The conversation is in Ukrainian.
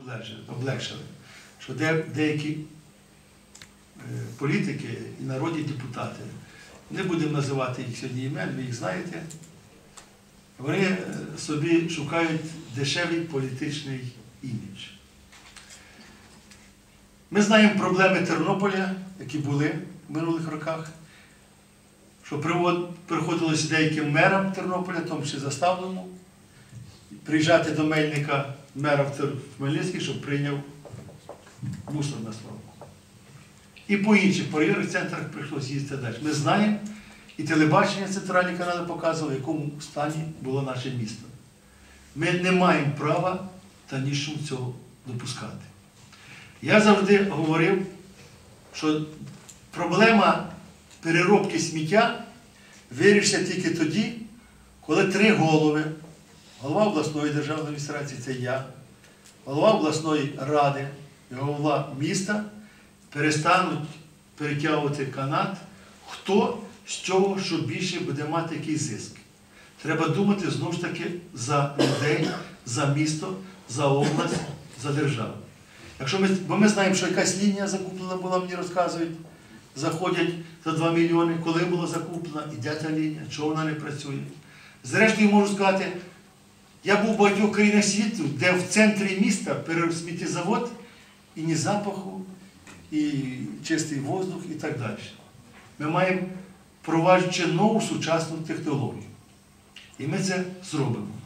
облегшили, що деякі політики і народні депутати, не будемо називати їх сьогодні імен, ви їх знаєте, вони собі шукають дешевий політичний імідж. Ми знаємо проблеми Тернополя, які були в минулих роках, що приходилося деяким мерам Тернополя, тому що заставленому, приїжджати до Мельника, мера в Хмельницький, щоб прийняв мусор на свалку. І по інших районних центрах прийшлося їздити далі. Ми знаємо, і телебачення, центральні канали показували, в якому стані було наше місто. Ми не маємо права та нічого цього допускати. Я завжди говорив, що проблема переробки сміття вирішиться тільки тоді, коли 3 голови, голова обласної державної адміністрації, це я, голова обласної ради і голова міста, перестануть перетягувати канат, хто з цього, що більше буде мати якийсь зиск. Треба думати, знову ж таки, за людей, за місто, за область, за державу. Бо ми знаємо, що якась лінія закуплена була, мені розказують, заходять за 2 мільйони, коли була закуплена, і де та лінія, чого вона не працює. Зрештою, можу сказати, я був у багатьох країнах світу, де в центрі міста сміттєзавод, і ні запаху, і чистий воздух, і так далі. Ми маємо впроваджувати нову сучасну технологію. І ми це зробимо.